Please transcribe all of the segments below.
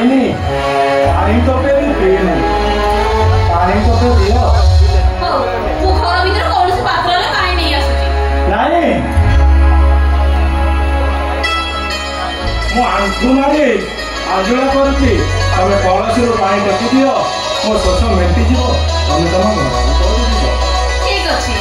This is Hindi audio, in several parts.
खाइनी पानी तो पे भी पीनी पानी तो पे दियो हो मु घर भीतर कौन से पात्र रे पानी नहीं आसुची नहीं मु आंखु मारी आंजुला करूची तमे कलसी रो पानी टेकी दियो मो शोष मेंटी जीवो तमे तम घर को दियो ठीक अछि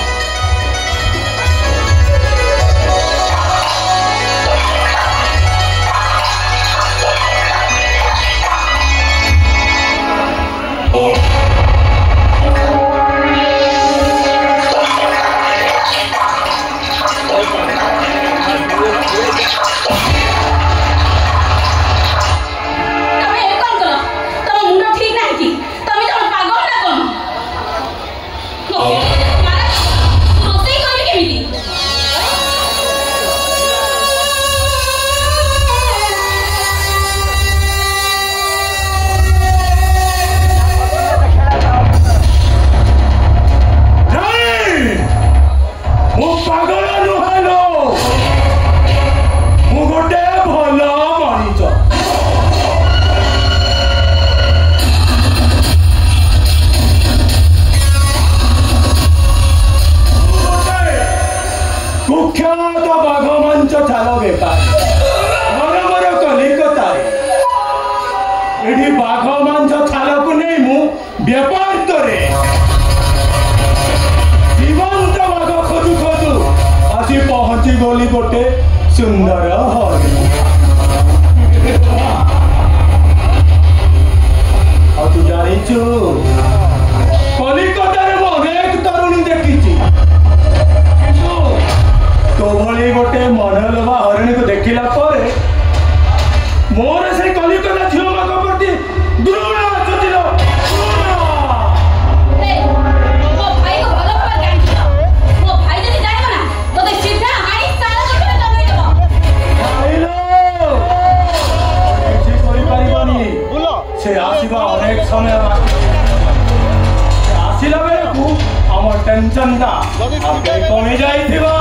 गोटे सुंदर तू जाचु कलिकतार अनेक तरुणी देखी तो भली गोटे मनोलोभा हरिणी को देखला मोर से कलिकता झील मान प्रति घृणा आसुची से आसवा अनेक समय आसला बेलू आम टेंशन कमी जाइथिबा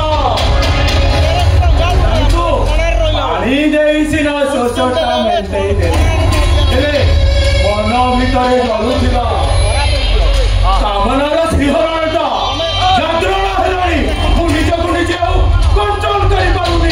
पानी देना शोषटा मेंटेई देले मन भितर जलुथिबा कामनार श्रीहरणटा जागरण हेलानी मु निजकु निजे कंट्रोल करि पारुनी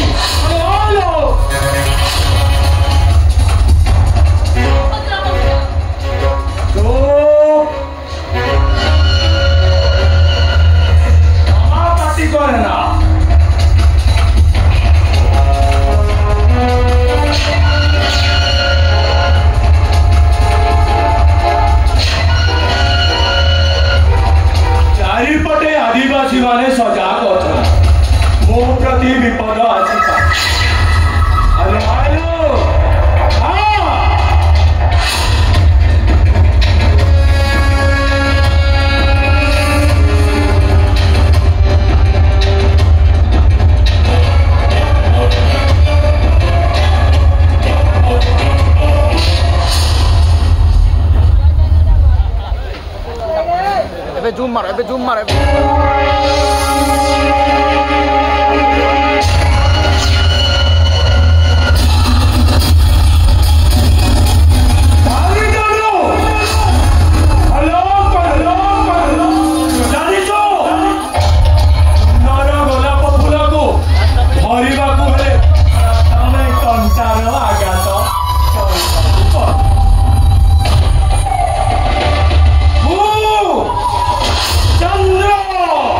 चारिपटे आदिवासी माने सजाग अच्छा मो प्रति विपद आसिता अरे आलो जूम मार चंद्र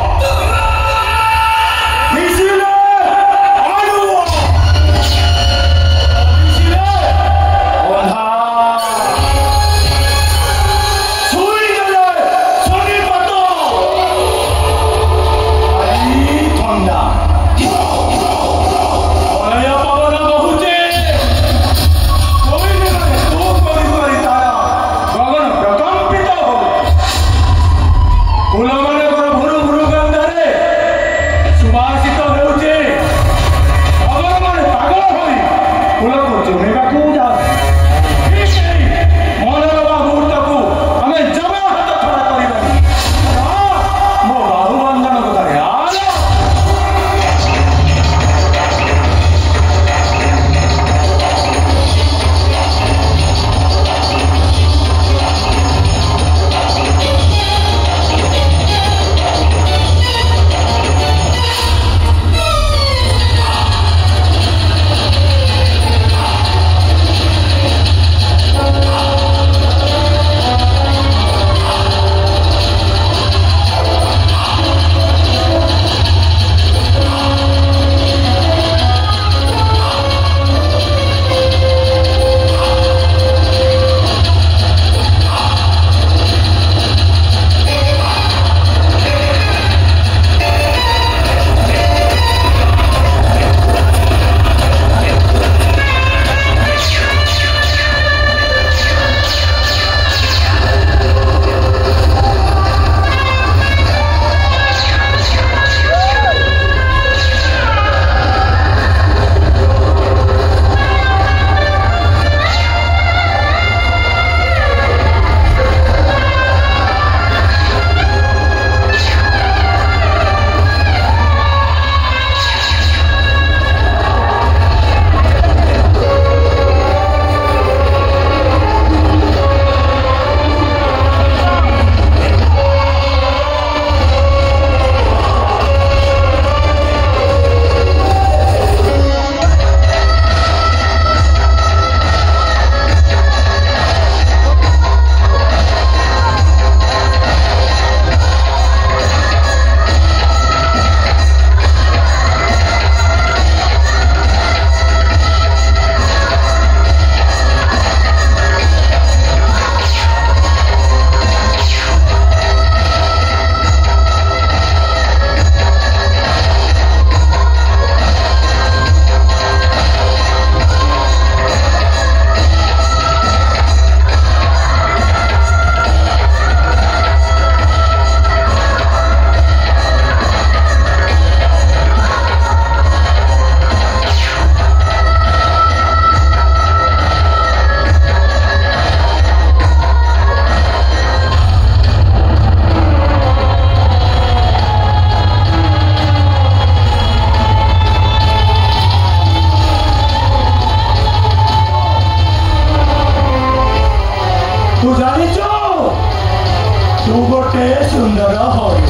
तू जानिचु तू गोटे सुंदर हरि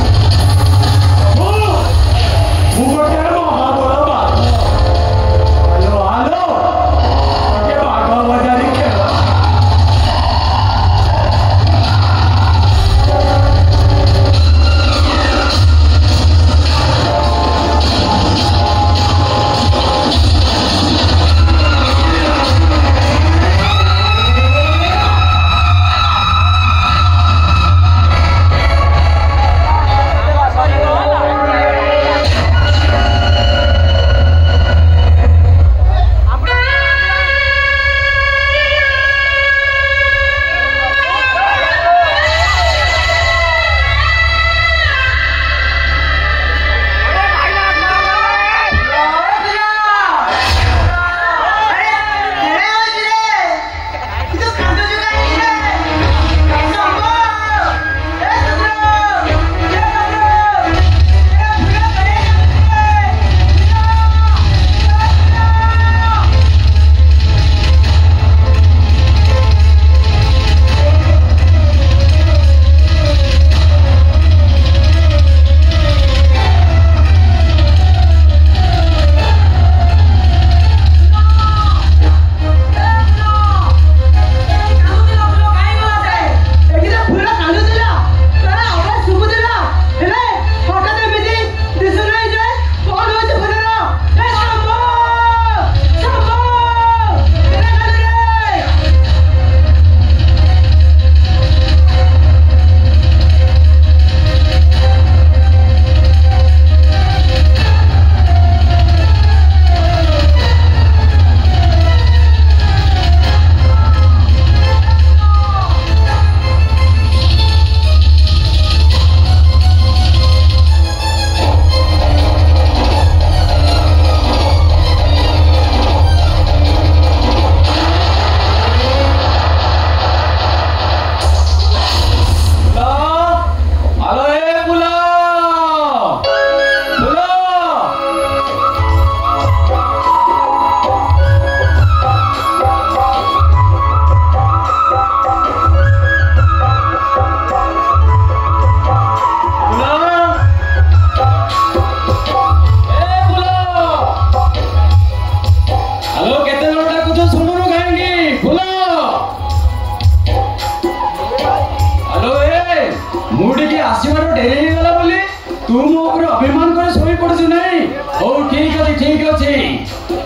मु गोटे महाबल बाघ आलो आलो ये बाघ बजारी खेल तू मो अभिमान कर शोई पड़ू नहीं। हो ठीक अच्छे